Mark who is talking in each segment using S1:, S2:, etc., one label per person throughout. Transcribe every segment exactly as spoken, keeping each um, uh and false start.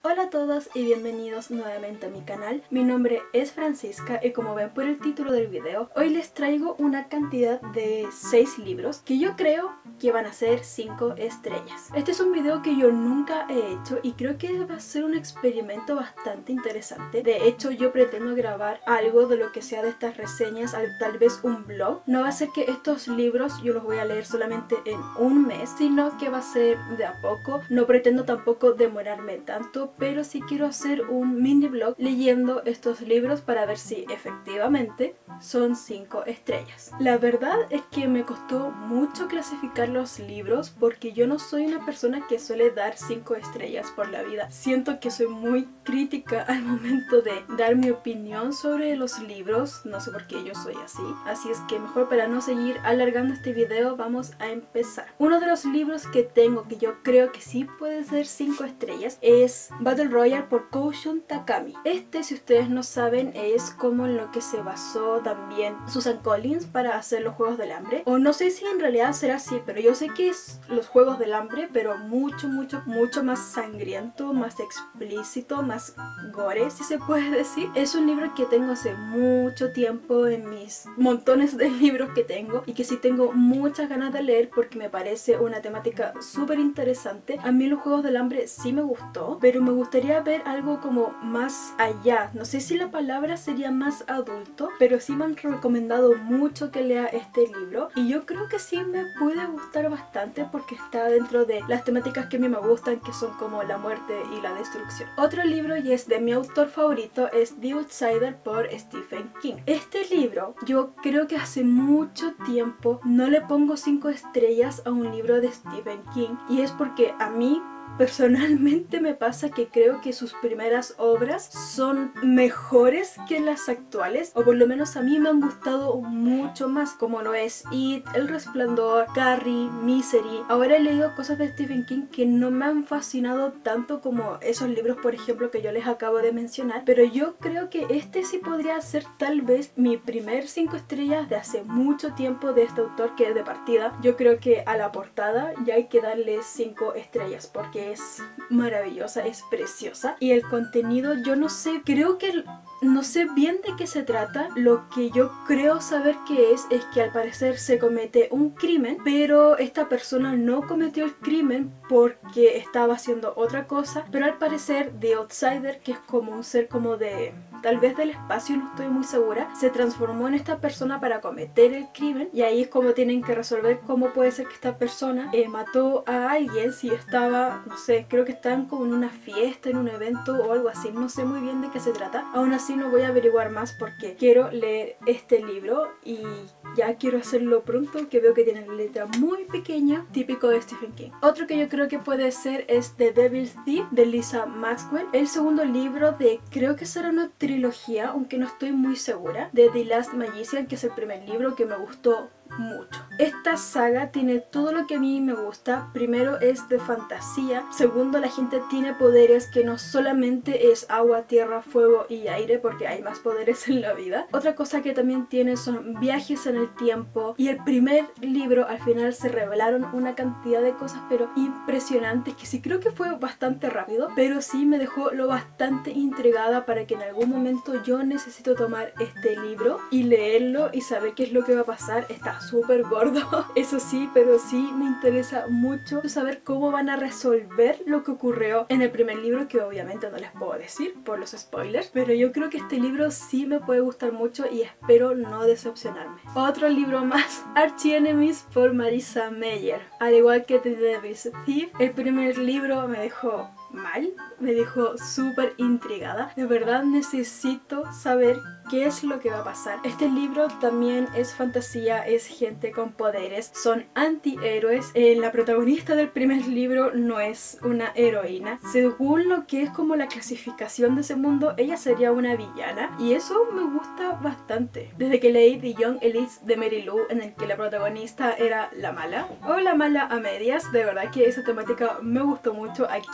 S1: Hola a todos y bienvenidos nuevamente a mi canal. Mi nombre es Francisca y como ven por el título del video, hoy les traigo una cantidad de seis libros que yo creo que van a ser cinco estrellas. Este es un video que yo nunca he hecho y creo que va a ser un experimento bastante interesante. De hecho, yo pretendo grabar algo de lo que sea de estas reseñas, tal vez un blog. No va a ser que estos libros yo los voy a leer solamente en un mes, sino que va a ser de a poco. No pretendo tampoco demorarme tanto, pero sí quiero hacer un mini blog leyendo estos libros para ver si efectivamente son cinco estrellas. La verdad es que me costó mucho clasificar los libros porque yo no soy una persona que suele dar cinco estrellas por la vida. Siento que soy muy crítica al momento de dar mi opinión sobre los libros, no sé por qué yo soy así. Así es que mejor, para no seguir alargando este video, vamos a empezar. Uno de los libros que tengo que yo creo que sí puede ser cinco estrellas es Battle Royale por Koushun Takami. Este, si ustedes no saben, es como en lo que se basó también Susan Collins para hacer los Juegos del Hambre. O no sé si en realidad será así, pero yo sé que es los Juegos del Hambre, pero mucho, mucho, mucho más sangriento, más explícito, más gore, si se puede decir. Es un libro que tengo hace mucho tiempo en mis montones de libros que tengo y que sí tengo muchas ganas de leer porque me parece una temática súper interesante. A mí los Juegos del Hambre sí me gustó, pero me gustaría ver algo como más allá. No sé si la palabra sería más adulto, pero sí me han recomendado mucho que lea este libro y yo creo que sí me puede gustar bastante porque está dentro de las temáticas que a mí me gustan, que son como la muerte y la destrucción. Otro libro, y es de mi autor favorito, es The Outsider por Stephen King. Este libro yo creo que hace mucho tiempo no le pongo cinco estrellas a un libro de Stephen King, y es porque a mí personalmente me pasa que creo que sus primeras obras son mejores que las actuales, o por lo menos a mí me han gustado mucho más, como lo es It, El Resplandor, Carrie, Misery. Ahora he leído cosas de Stephen King que no me han fascinado tanto como esos libros, por ejemplo, que yo les acabo de mencionar, pero yo creo que este sí podría ser tal vez mi primer cinco estrellas de hace mucho tiempo de este autor, que de partida yo creo que a la portada ya hay que darle cinco estrellas porque es maravillosa, es preciosa, y el contenido yo no sé, creo que no sé bien de qué se trata. Lo que yo creo saber que es es que al parecer se comete un crimen, pero esta persona no cometió el crimen porque estaba haciendo otra cosa, pero al parecer The Outsider, que es como un ser como de, tal vez del espacio, no estoy muy segura, se transformó en esta persona para cometer el crimen, y ahí es como tienen que resolver cómo puede ser que esta persona eh, mató a alguien si estaba, no sé, creo que estaban como en una fiesta, en un evento o algo así, no sé muy bien de qué se trata. Aún así no voy a averiguar más porque quiero leer este libro y ya quiero hacerlo pronto, que veo que tiene letra muy pequeña, típico de Stephen King. Otro que yo creo que puede ser es The Devil's Thief de Lisa Maxwell, el segundo libro de, creo que será una trilogía, aunque no estoy muy segura, de The Last Magician, que es el primer libro que me gustó mucho. Esta saga tiene todo lo que a mí me gusta. Primero, es de fantasía. Segundo, la gente tiene poderes que no solamente es agua, tierra, fuego y aire, porque hay más poderes en la vida. Otra cosa que también tiene son viajes en el tiempo, y el primer libro al final se revelaron una cantidad de cosas pero impresionantes, que sí creo que fue bastante rápido, pero sí me dejó lo bastante intrigada para que en algún momento yo necesito tomar este libro y leerlo y saber qué es lo que va a pasar. Está súper gordo, eso sí, pero sí me interesa mucho saber cómo van a resolver lo que ocurrió en el primer libro, que obviamente no les puedo decir por los spoilers, pero yo creo que este libro sí me puede gustar mucho y espero no decepcionarme. Otro libro más, Archie Enemies por Marissa Meyer. Al igual que The Devil's Thief, el primer libro me dejó mal, me dejó súper intrigada. De verdad necesito saber qué es lo que va a pasar. Este libro también es fantasía, es gente con poderes, son antihéroes. Eh, la protagonista del primer libro no es una heroína. Según lo que es como la clasificación de ese mundo, ella sería una villana, y eso me gusta bastante. Desde que leí The Young Elites de Mary Lou, en el que la protagonista era la mala, o la mala a medias, de verdad que esa temática me gustó mucho. Aquí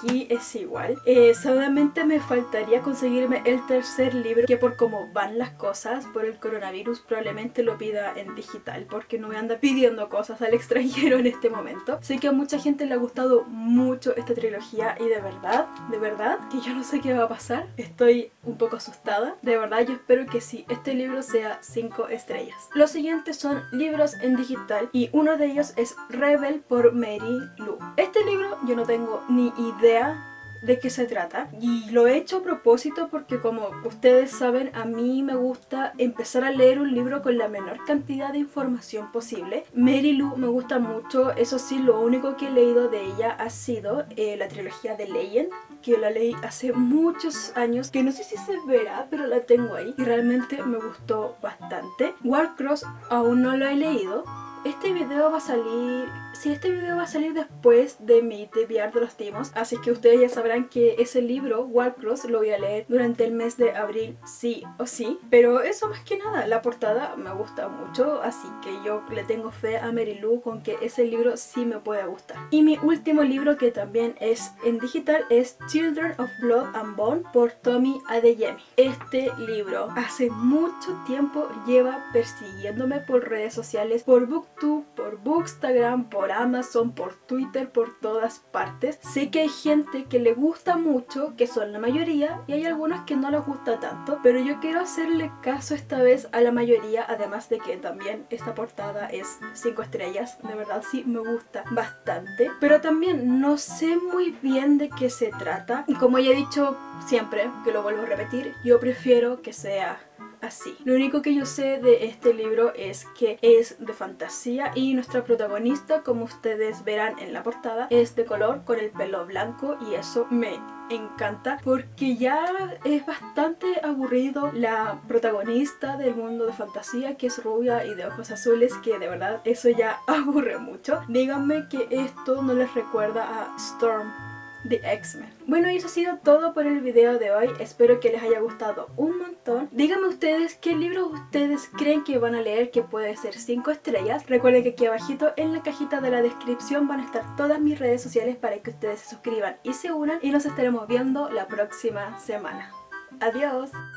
S1: es igual. Eh, solamente me faltaría conseguirme el tercer libro, que por cómo van las cosas por el coronavirus probablemente lo pida en digital, porque no me anda pidiendo cosas al extranjero en este momento. Sé que a mucha gente le ha gustado mucho esta trilogía y de verdad, de verdad que yo no sé qué va a pasar. Estoy un poco asustada. De verdad yo espero que sí, este libro sea cinco estrellas. Los siguientes son libros en digital y uno de ellos es Rebel por Mary Lou. Este libro yo no tengo ni idea de qué se trata y lo he hecho a propósito porque, como ustedes saben, a mí me gusta empezar a leer un libro con la menor cantidad de información posible. Mary Lou me gusta mucho, eso sí, lo único que he leído de ella ha sido eh, la trilogía de Legend, que la leí hace muchos años, que no sé si se verá, pero la tengo ahí y realmente me gustó bastante. Warcross aún no lo he leído. Este video va a salir... Sí, este video va a salir después de mi T B R de los Timos, así que ustedes ya sabrán que ese libro, Warcross, lo voy a leer durante el mes de abril sí o sí. Pero eso más que nada, la portada me gusta mucho, así que yo le tengo fe a Mary Lou con que ese libro sí me puede gustar. Y mi último libro, que también es en digital, es Children of Blood and Bone por Tomi Adeyemi. Este libro hace mucho tiempo lleva persiguiéndome por redes sociales, por BookTube, por Bookstagram, por Amazon, por Twitter, por todas partes. Sé que hay gente que le gusta mucho, que son la mayoría, y hay algunos que no les gusta tanto, pero yo quiero hacerle caso esta vez a la mayoría, además de que también esta portada es cinco estrellas, de verdad sí me gusta bastante, pero también no sé muy bien de qué se trata, y como ya he dicho siempre, que lo vuelvo a repetir, yo prefiero que sea así. Lo único que yo sé de este libro es que es de fantasía y nuestra protagonista, como ustedes verán en la portada, es de color con el pelo blanco y eso me encanta porque ya es bastante aburrido la protagonista del mundo de fantasía, que es rubia y de ojos azules, que de verdad eso ya aburre mucho. Díganme que esto no les recuerda a Storm de X-Men. Bueno, y eso ha sido todo por el video de hoy. Espero que les haya gustado un montón. Díganme ustedes qué libros ustedes creen que van a leer que puede ser cinco estrellas. Recuerden que aquí abajito en la cajita de la descripción van a estar todas mis redes sociales para que ustedes se suscriban y se unan, y nos estaremos viendo la próxima semana. Adiós.